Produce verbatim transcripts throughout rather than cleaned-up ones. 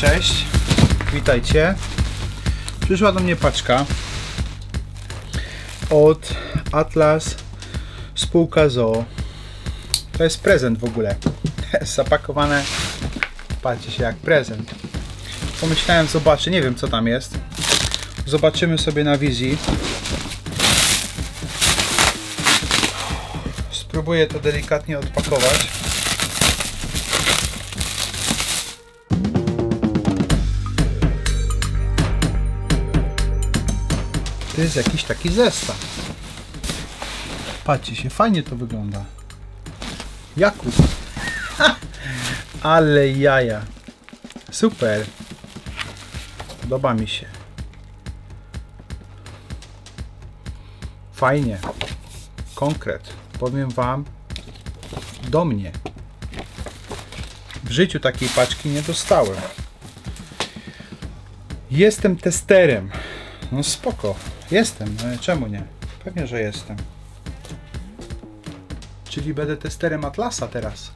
Cześć, witajcie. Przyszła do mnie paczka od Atlas spółka z o o. To jest prezent w ogóle. Jest zapakowane, patrzcie się, jak prezent. Pomyślałem, zobaczę, nie wiem co tam jest. Zobaczymy sobie na wizji. Spróbuję to delikatnie odpakować. To jest jakiś taki zestaw. Patrzcie się, fajnie to wygląda. Jakub. Ha! Ale jaja. Super. Podoba mi się. Fajnie. Konkret. Powiem wam, do mnie. W życiu takiej paczki nie dostałem. Jestem testerem. No spoko. Jestem. No, czemu nie? Pewnie, że jestem. Czyli będę testerem Atlasa teraz.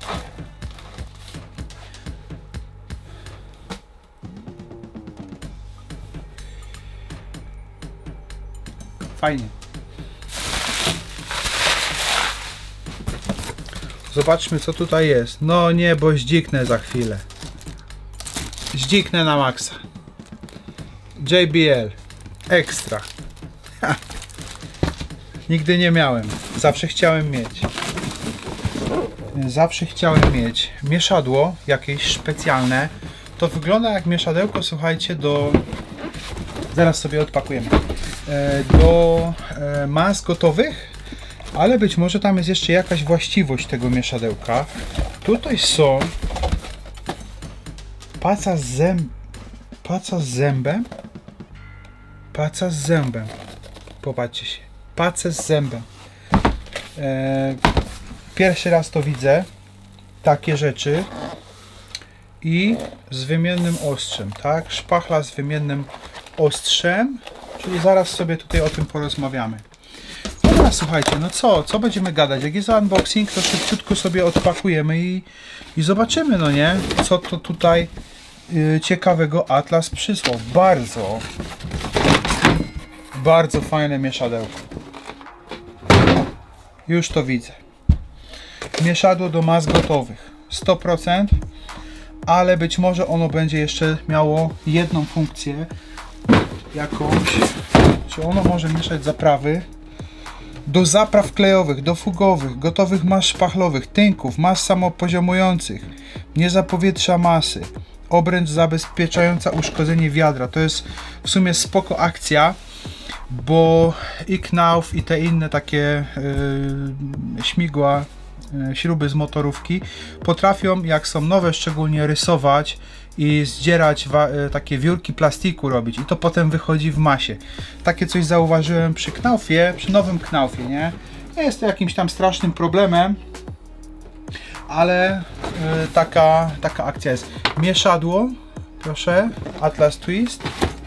Fajnie. Zobaczmy, co tutaj jest. No nie, bo zdziknę za chwilę. Zdziknę na maksa. J B L. Ekstra. Ha. Nigdy nie miałem. Zawsze chciałem mieć. Zawsze chciałem mieć mieszadło jakieś specjalne. To wygląda jak mieszadełko, słuchajcie, do... Zaraz sobie odpakujemy. Do mas gotowych, ale być może tam jest jeszcze jakaś właściwość tego mieszadełka. Tutaj są paca z zęb... paca z zębem. Paca z zębem. Popatrzcie się. Pace z zębem. Eee, pierwszy raz to widzę. Takie rzeczy. I z wymiennym ostrzem. Tak? Szpachla z wymiennym ostrzem. Czyli zaraz sobie tutaj o tym porozmawiamy. Dobra, słuchajcie, no co? Co będziemy gadać? Jak jest unboxing, to szybciutko sobie odpakujemy i, i zobaczymy, no nie? Co to tutaj yy, ciekawego Atlas przysłał. Bardzo Bardzo fajne mieszadełko. Już to widzę. Mieszadło do mas gotowych. sto procent. Ale być może ono będzie jeszcze miało jedną funkcję. Jakąś. Czy ono może mieszać zaprawy. Do zapraw klejowych, do fugowych, gotowych mas szpachlowych, tynków, mas samopoziomujących. Nie zapowietrza masy. Obręcz zabezpieczająca uszkodzenie wiadra. To jest w sumie spoko akcja. Bo i Knauf i te inne takie yy, śmigła, yy, śruby z motorówki potrafią, jak są nowe szczególnie, rysować i zdzierać yy, takie wiórki plastiku robić i to potem wychodzi w masie. Takie coś zauważyłem przy Knaufie, przy nowym Knaufie, nie? Nie jest to jakimś tam strasznym problemem, ale yy, taka, taka akcja jest. Mieszadło, proszę, Atlas Twist.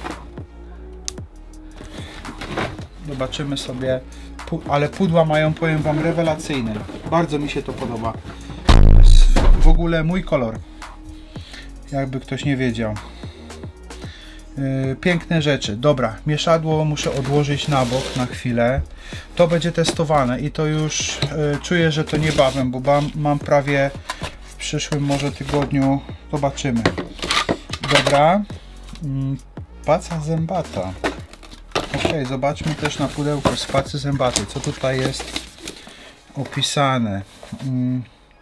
Zobaczymy sobie, ale pudła mają, powiem wam, rewelacyjne. Bardzo mi się to podoba. W ogóle mój kolor. Jakby ktoś nie wiedział. Yy, piękne rzeczy. Dobra, mieszadło muszę odłożyć na bok na chwilę. To będzie testowane i to już yy, czuję, że to niebawem, bo mam, mam prawie w przyszłym może tygodniu. Zobaczymy. Dobra. Yy, paca zębata. Ok, zobaczmy też na pudełko z pacy zębatej, co tutaj jest opisane. Hmm.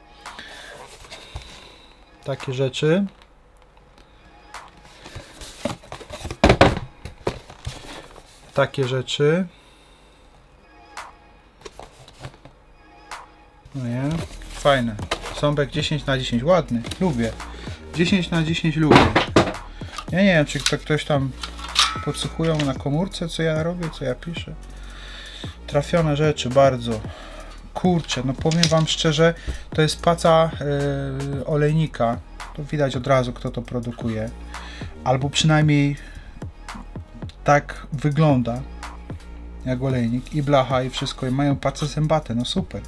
Takie rzeczy. Takie rzeczy. No nie, fajne. Ząbek dziesięć na dziesięć, ładny, lubię. dziesięć na dziesięć lubię. Ja nie wiem, czy to ktoś tam podsłuchują na komórce, co ja robię, co ja piszę. Trafione rzeczy, bardzo. Kurczę, no powiem wam szczerze, to jest paca yy, olejnika. To widać od razu, kto to produkuje. Albo przynajmniej tak wygląda jak olejnik. I blacha, i wszystko. I mają pace zębate, no super.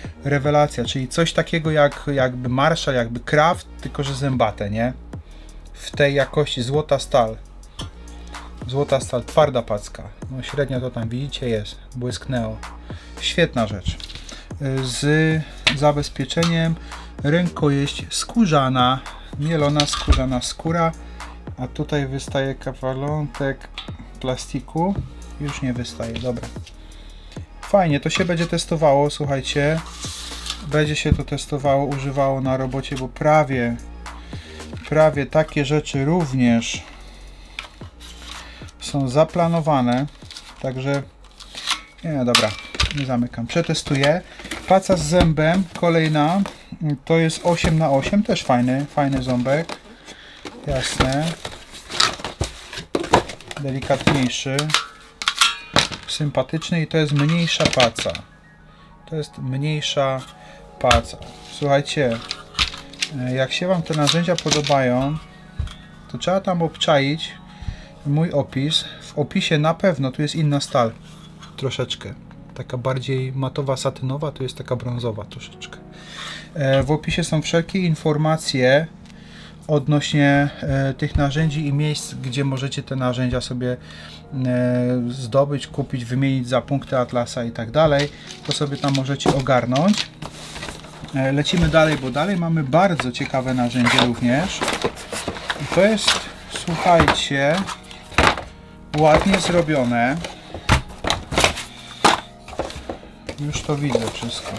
Rewelacja, czyli coś takiego jak jakby Marshall, jakby Kraft, tylko że zębate, nie? w tej jakości złota stal. Złota stal, twarda packa. No średnio to tam widzicie jest, błysknęło. Świetna rzecz. Z zabezpieczeniem rękojeść skórzana, mielona skórzana skóra, a tutaj wystaje kawałek plastiku. Już nie wystaje, dobra. Fajnie, to się będzie testowało, słuchajcie. Będzie się to testowało, używało na robocie, bo prawie, prawie takie rzeczy również są zaplanowane. Także, nie, dobra, nie zamykam. Przetestuję. Paca z zębem, kolejna, to jest osiem na osiem, też fajny, fajny ząbek. Jasne. Delikatniejszy. Sympatyczny i to jest mniejsza paca. To jest mniejsza paca. Słuchajcie, jak się Wam te narzędzia podobają, to trzeba tam obczaić mój opis. W opisie na pewno tu jest inna stal. Troszeczkę. Taka bardziej matowa, satynowa, tu jest taka brązowa troszeczkę. W opisie są wszelkie informacje odnośnie e, tych narzędzi i miejsc, gdzie możecie te narzędzia sobie e, zdobyć, kupić, wymienić za punkty Atlasa i tak dalej. To sobie tam możecie ogarnąć. E, lecimy dalej, bo dalej mamy bardzo ciekawe narzędzie również. I to jest, słuchajcie, ładnie zrobione. Już to widzę wszystko.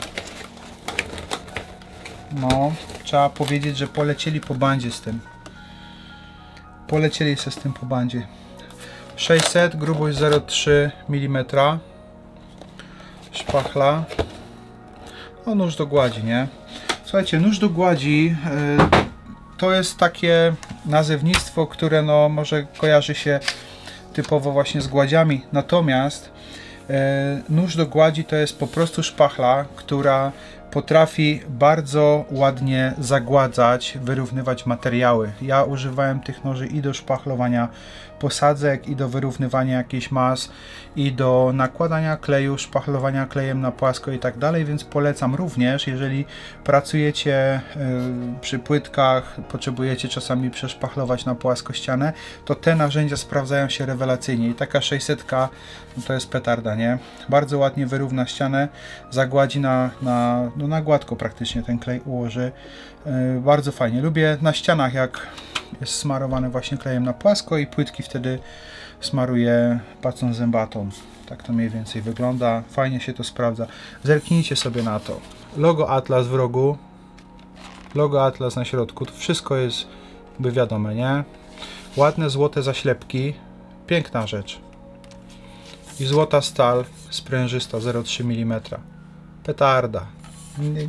No, trzeba powiedzieć, że polecieli po bandzie z tym. Polecieli się z tym po bandzie. sześćset, grubość zero przecinek trzy milimetra. Szpachla. O, nóż do gładzi, nie? Słuchajcie, nóż do gładzi yy, to jest takie nazewnictwo, które no może kojarzy się typowo właśnie z gładziami. Natomiast yy, nóż do gładzi to jest po prostu szpachla, która potrafi bardzo ładnie zagładzać, wyrównywać materiały. Ja używałem tych noży i do szpachlowania posadzek, i do wyrównywania jakichś mas, i do nakładania kleju, szpachlowania klejem na płasko i tak dalej, więc polecam również, jeżeli pracujecie y, przy płytkach, potrzebujecie czasami przeszpachlować na płasko ścianę, to te narzędzia sprawdzają się rewelacyjnie i taka sześćset no to jest petarda, nie? Bardzo ładnie wyrówna ścianę, zagładzi na, na, no na gładko praktycznie ten klej ułoży. Yy, bardzo fajnie. Lubię na ścianach, jak jest smarowany właśnie klejem na płasko i płytki wtedy smaruję pacą zębatą. Tak to mniej więcej wygląda. Fajnie się to sprawdza. Zerknijcie sobie na to. Logo Atlas w rogu. Logo Atlas na środku. To wszystko jest jakby wiadome, nie? Ładne złote zaślepki. Piękna rzecz. I złota stal sprężysta zero przecinek trzy milimetra. Petarda. Nie.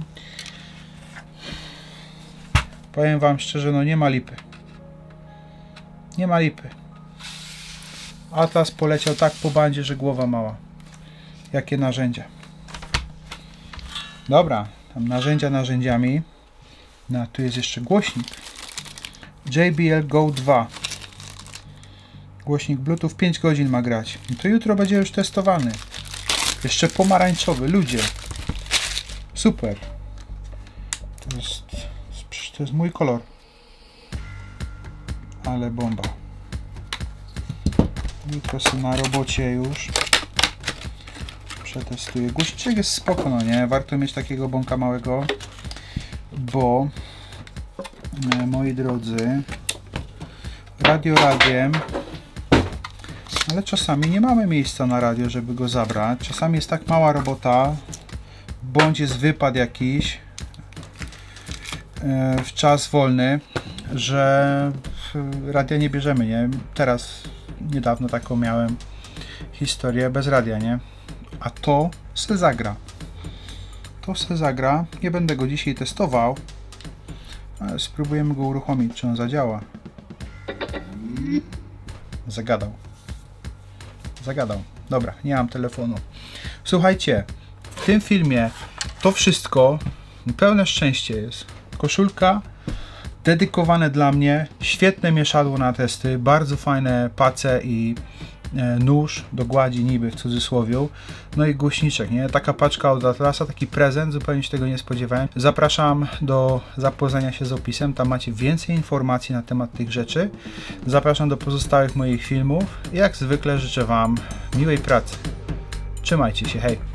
Powiem Wam szczerze, no nie ma lipy. Nie ma lipy. Atlas poleciał tak po bandzie, że głowa mała. Jakie narzędzia. Dobra, tam narzędzia narzędziami. No, tu jest jeszcze głośnik. J B L Go dwa. Głośnik Bluetooth pięć godzin ma grać. No to jutro będzie już testowany. Jeszcze pomarańczowy. Ludzie. Super. To jest, to jest mój kolor. Ale bomba. Jutro sobie na robocie już przetestuję. Głośniczek jest spoko, no nie? Warto mieć takiego bąka małego, bo e, moi drodzy, radio radiem, ale czasami nie mamy miejsca na radio, żeby go zabrać. Czasami jest tak mała robota, bądź jest wypad jakiś e, w czas wolny, że radia nie bierzemy, nie? Teraz niedawno taką miałem historię bez radia, nie? A to se zagra. To se zagra. Nie będę go dzisiaj testował, ale spróbujemy go uruchomić, czy on zadziała. Zagadał. Zagadał. Dobra, nie mam telefonu. Słuchajcie, w tym filmie to wszystko, pełne szczęście jest. Koszulka dedykowane dla mnie, świetne mieszadło na testy, bardzo fajne pace i nóż do gładzi niby w cudzysłowie, no i głośniczek, nie? Taka paczka od Atlasa, taki prezent, zupełnie się tego nie spodziewałem. Zapraszam do zapoznania się z opisem, tam macie więcej informacji na temat tych rzeczy. Zapraszam do pozostałych moich filmów i jak zwykle życzę Wam miłej pracy. Trzymajcie się, hej!